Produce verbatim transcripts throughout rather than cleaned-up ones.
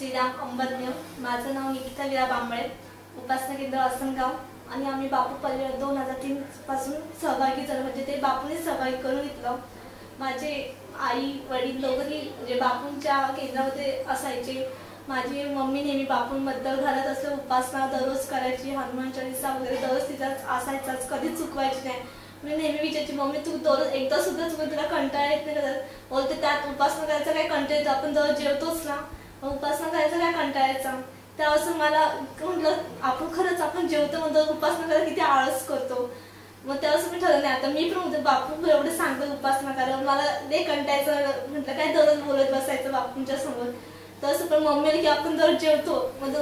श्रीराम अंबज्ञ। माझं नाव निकिता विरा बांबळे, उपासना केंद्र असनगाव आणि आम्ही बापू परिवार दोन हजार तीन पासून सहभागी झालो, म्हणजे ते बापूने सहभागी करून घेतलं। माझे आई वडील दोघंही म्हणजे बापूंच्या केंद्रामध्ये असायचे। माझी मम्मी नेहमी बापूंबद्दल घरात असं उपासना दररोज करायची, हनुमान चालीसा वगैरे दररोज तिथं असायचाच, कधीच चुकवायची नाही। मी नेहमी विचारायची, मम्मी तू दररोज एकदा सुद्धा चुकून तुला कंटाळा येत नाही का? बोलते त्यात उपासना करायचा काय कंटाळा येतो, आपण दररोज जेवतोच ना, उपासना करायचा काय कंटाळायचा। त्यापासून मला म्हटलं आपण खरंच आपण जेवतो म्हणतो, उपासना करायला किती आळस करतो। मग त्यापासून मी ठरवलं आता मी पण म्हणते बापू एवढं सांगतो उपासना करा, मला लय कंटाळायचं, म्हटलं काय दररोज बोलत बसायचं बापूंच्या समोर। तसं पण मम्मीने की आपण दररोज जेवतो, मग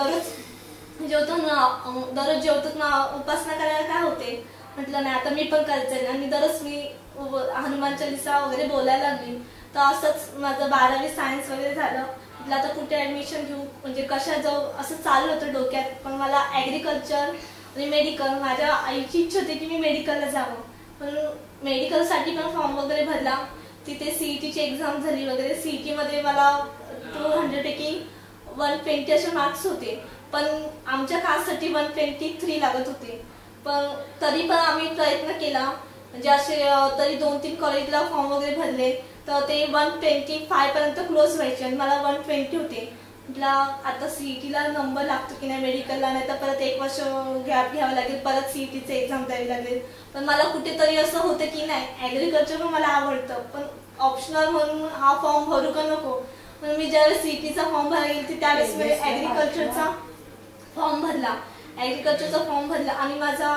दररोज जेवतो ना, दररोज जेवतो ना, उपासना करायला काय होते। म्हटलं नाही आता मी पण करायचं आणि दररोज मी हनुमान चालीसा वगैरे बोलायला लागली। तर असंच माझं बारावी सायन्स वगैरे झालं। म्हटलं आता कुठे ॲडमिशन घेऊ, म्हणजे कशा जाऊ असं चाललं होतं डोक्यात। पण मला ॲग्रिकल्चर आणि मेडिकल, माझ्या आईची इच्छा होती की मी मेडिकलला जावं, पण मेडिकलसाठी पण फॉर्म वगैरे भरला। तिथे सीईटीची एक्झाम झाली वगैरे, सीईटीमध्ये मला टू हंड्रेडपैकी वन ट्वेंटी असे मार्क्स होते, पण आमच्या कास्टसाठी वन ट्वेंटी थ्री लागत होते। पण तरी पण आम्ही प्रयत्न केला, म्हणजे असे तरी दोन तीन कॉलेजला फॉर्म वगैरे भरले, तर ते वन ट्वेंटी फाय पर्यंत क्लोज व्हायचे आणि मला वन ट्वेंटी होते। म्हटलं आता सीईटीला नंबर लागतो की नाही मेडिकलला, नाही तर परत एक वर्ष गॅप घ्यावं लागेल, परत सीईटीचं एक्झाम द्यावी लागेल। पण मला कुठेतरी असं होतं की नाही ॲग्रिकल्चर पण मला आवडतं, पण ऑप्शनल म्हणून हा फॉर्म भरू का नको। म्हणून मी ज्यावेळेस सीईटीचा फॉर्म भरायला गेली त्यावेळेस मी ॲग्रिकल्चरचा फॉर्म भरला ॲग्रिकल्चरचा फॉर्म भरला आणि माझा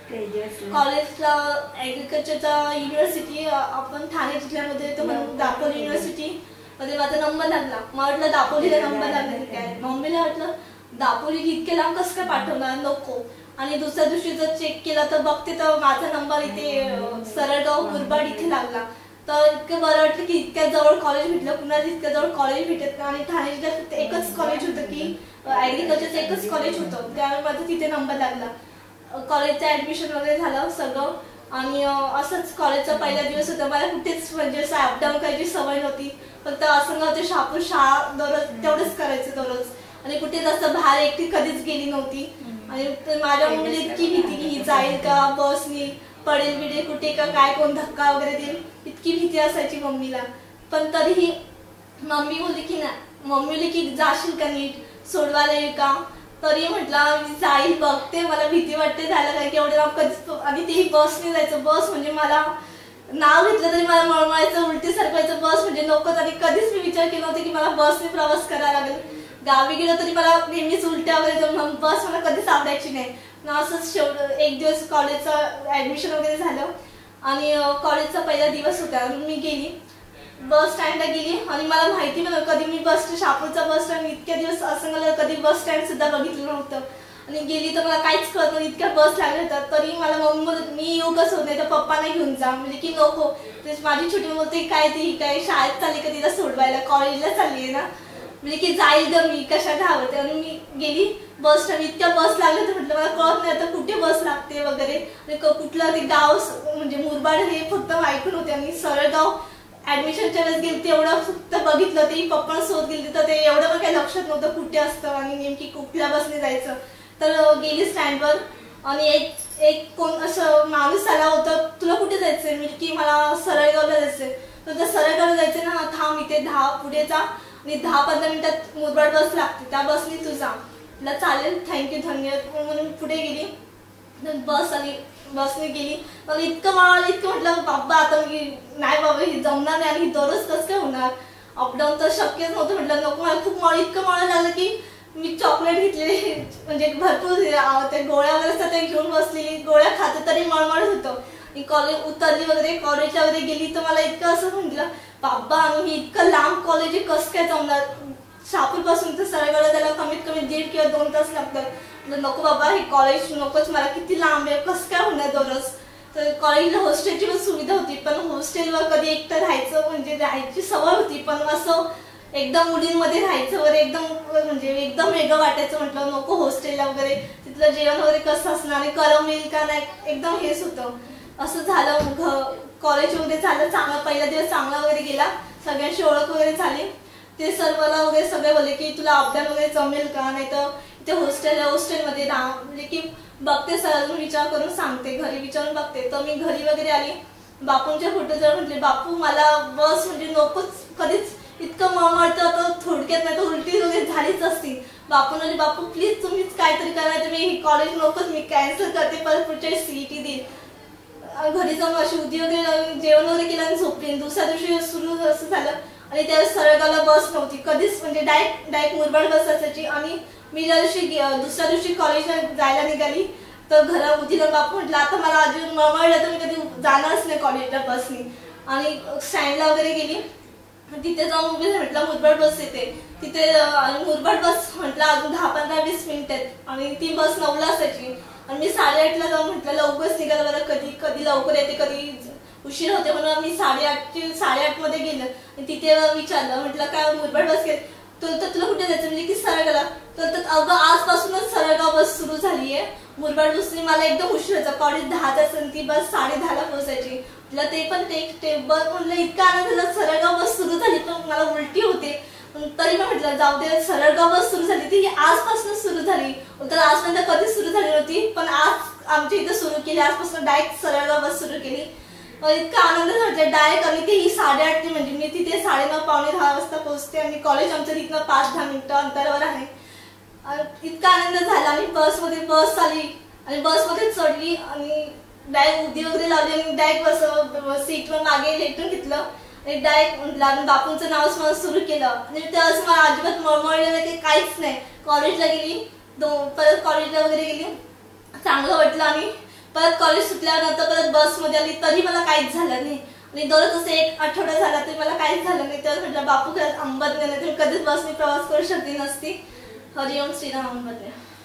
कॉलेजला ॲग्रिकल्चरचा युनिव्हर्सिटी आपण ठाणे जिल्ह्यामध्ये येतो म्हणून दापोली युनिव्हर्सिटी मध्ये माझा नंबर लागला। मला वाटलं दापोलीला नंबर लागला की काय, मम्मीला वाटलं दापोली इतके लांब कसं काय पाठवणार, नको। आणि दुसऱ्या दिवशी जर चेक केला तर बघते तर माझा नंबर इथे सरळगाव मुरबाड इथे लागला। तर इतकं बरं वाटलं की इतक्या जवळ कॉलेज भेटलं, कुणाला इतक्या जवळ कॉलेज भेटत नाही। आणि ठाणे जिल्ह्यात एकच कॉलेज होतं की ॲग्रिकल्चरचं एकच कॉलेज होतं, त्यामुळे माझा तिथे नंबर लागला। कॉलेजचं ॲडमिशन वगैरे झालं सगळं आणि असंच कॉलेजचा पहिला दिवस होता। मला कुठेच म्हणजे असं अपडाऊन करायची सवय नव्हती, फक्त असं ते शापूर शाळा दररोज तेवढंच करायचं दररोज, आणि कुठेच असं बाहेर एकटी कधीच गेली नव्हती। आणि माझ्या मम्मीला इतकी भीती की ही जाईल का बसनी, पडेल बिडेल कुठे का काय, कोण धक्का वगैरे देईल, इतकी भीती असायची मम्मीला। पण तरीही मम्मी बोलली की ना, मम्मी बोलली की जाशील का नीट, सोडवायला येईल का, तरी म्हटलं मी जाईल बघते, मला भीती वाटते झालं काय की एवढे लांब कधीच, आणि तेही बसने जायचं। बस म्हणजे मला नाव घेतलं तरी मला मळमळायचं, उलटी सरकायचं, बस म्हणजे नको। तरी कधीच मी विचार केला होता की मला बसने प्रवास करायला लागेल। गावी गेलं तरी मला नेहमीच उलट्या वगैरे जाऊन बस मला कधीच आवडायची नाही। असंच शेवट एक दिवस कॉलेजचं ॲडमिशन वगैरे झालं आणि कॉलेजचा पहिला दिवस होता, मी गेली बस स्टँडला गेली आणि मला माहिती नव्हतं कधी मी बस शापूरचा बस स्टँड इतक्या दिवस असं मला कधी बस स्टँड सुद्धा बघितलं नव्हतं। आणि गेली तर मला काहीच कळत नाही, इतक्या बस लागल्या होत्या। तरी मला मम्मी मी येऊ कसं होत नाही तर पप्पांना घेऊन जा, म्हणजे की नको, तेच माझी छोटी बोलते काय ती काय शाळेत चालली का तिला सोडवायला, कॉलेजला चालली आहे ना, म्हणजे की जाईल ग मी कशा धावते। आणि मी गेली बस स्टँड, इतक्या बस लागल्या तर म्हटलं मला कळत नाही आता कुठे बस लागते वगैरे, आणि कुठलं ते गाव म्हणजे मुरबाड हे फक्त ऐकून होते। आणि सरळगाव ॲडमिशनच्या वेळेस गेली तेवढं फक्त बघितलं, ते पप्पा सोबत गेली तर ते एवढं पण काही लक्षात नव्हतं कुठे असतं आणि नेमकी कुठल्या बसने जायचं। तर गेली स्टँडवर आणि एक एक कोण असं माणूस आला होता, तुला कुठे जायचंय, म्हणजे की मला सरळगावला जायचंय। तर त्या सरळगावला जायचं ना, थांब इथे दहा पुढे जा आणि दहा पंधरा मिनिटात मुरबाड बस लागते, त्या बसने तू जा। म्हटलं चालेल थँक्यू धन्यवाद म्हणून पुढे गेली, बस आली, बसने गेली। मला इतकं मला इतकं म्हटलं बाबा आता मी नाही बाबा ही जमणार नाही आणि दररोज कसं काय होणार, अपडाऊन तर शक्यच नव्हतं। म्हटलं नको, मला खूप मळ इतकं मळ लागलं की मी चॉकलेट घेतले, म्हणजे भरपूर ते गोळ्या वगैरे सध्या घेऊन बसलेली, गोळ्या खाते तरी मळमळत होतं। आणि कॉलेज उतरली वगैरे, कॉलेजला वगैरे गेली तर मला इतकं असं म्हटलं बाबा आणि इतकं लांब कॉलेज आहे कसं काय जमणार, शापूर पासून तर सरळगावला त्याला कमीत कमी दीड किंवा दोन तास लागतात। नको बाबा हे कॉलेज नकोच, मला किती लांब आहे कसं काय होणार दररोज। तर कॉलेजला हॉस्टेलची पण सुविधा होती, पण हॉस्टेलवर कधी एकटं राहायचं म्हणजे राहायची सवय होती, पण असं एकदम मुलींमध्ये राहायचं वगैरे एकदम म्हणजे एकदम वेगळं वाटायचं। म्हटलं नको हॉस्टेलला वगैरे, तिथलं जेवण वगैरे कसं असणार आणि करम येईल का नाही, एकदम हेच होतं। असं झालं, कॉलेज वगैरे झालं चांगलं, पहिला दिवस चांगला वगैरे गेला, सगळ्यांशी ओळख वगैरे झाली। ते सर मला वगैरे सगळे बोलले की तुला अपडाऊन वगैरे जमेल का, नाही तर इथे हॉस्टेल हॉस्टेलमध्ये राहा, म्हणजे की बघते सर अजून विचार करून सांगते, घरी विचारून बघते. तर मी घरी वगैरे आली, बापूंचे फोटो जर म्हटले बापू मला बस म्हणजे नकोच, कधीच इतकं मळमळतं तर थोडक्यात नाही तर उलटी वगैरे झालीच असती. बापू म्हणजे बापू प्लीज तुम्हीच काहीतरी करा, तर मी ही कॉलेज नकोच, मी कॅन्सल करते, परत पुढच्या सीईटी देईल. घरी जाऊन अशी उदी वगैरे जेवण वगैरे केलं आणि झोपली. दुसऱ्या दिवशी सुरू असं झालं आणि त्यावेळेस सरळगावला बस नव्हती कधीच, म्हणजे डायरेक्ट डायरेक्ट मुरबाड बस असायची. आणि मी ज्या दिवशी दुसऱ्या दिवशी कॉलेजला जायला निघाली तर घरा उठीला बापू म्हटलं आता मला अजून मळमळलं तर मी कधी जाणारच नाही कॉलेजला बसनी. आणि स्टँडला वगैरे गेली, तिथे जाऊन उभी म्हटलं मुरबाड बस येते, तिथे मुरबाड बस म्हटलं अजून दहा पंधरा वीस मिनिट आहेत आणि ती बस नऊला असायची. आणि मी साडेआठला जाऊन म्हटलं लवकरच निघाल बरं, कधी कधी लवकर येते कधी उशीर होते, म्हणून मी साडेआठची साडेआठ मध्ये गेलं आणि तिथे विचारलं म्हटलं काय मुरबाड बस घेत, तर तुला कुठे जायचं म्हणजे की सरळगावला. तर अगं आजपासूनच सरळगाव बस सुरू झाली आहे. मुरबाड बसने मला एकदम उशीर व्हायचा, कॉलेज दहाचा असेल ती बस साडे दहाला पोहोचायची. म्हटलं ते पण ते बस म्हटलं इतका आनंद झाला, सरळगाव बस सुरू झाली पण मला उलटी होते. तरी पण म्हटलं जाऊ दे, सरळगाव बस सुरू झाली ती आजपासून सुरू झाली, तर आजपर्यंत कधीच सुरू झाली नव्हती, पण आज आमच्या इथे सुरू केली, आजपासून डायरेक्ट सरळगाव बस सुरू केली. इतका आनंद वाटला डायरेक्ट. आणि ते ही साडेआठ म्हणजे मी तिथे साडेनऊ पावणे दहा वाजता पोहोचते आणि कॉलेज आमचं तिथनं पाच दहा मिनिटं अंतरावर आहे. इतका आनंद झाला. आणि बसमध्ये बस आली आणि बसमध्ये चढली आणि डायरेक्ट उदी वगैरे लावली आणि डायरेक्ट बस सीटवर मागे लेटून घेतलं आणि डायरेक्ट म्हटलं बापूंचं नाव स्मरण सुरू केलं. आणि त्यावेळेस मला अजिबात मळमळलं नाही, काहीच नाही. कॉलेजला गेली, परत कॉलेजला वगैरे गेली, चांगलं वाटलं. आणि परत कॉलेज सुटल्यानंतर परत बसमध्ये आली तरी मला काहीच झालं नाही. आणि दररोज असं एक आठवडा झाला तरी मला काहीच झालं नाही. तेव्हा म्हटलं बापू खरंच अंबाजने नाही तर कधीच बसने प्रवास करू शकली नसती. हरिओम श्रीराम अंबाजने.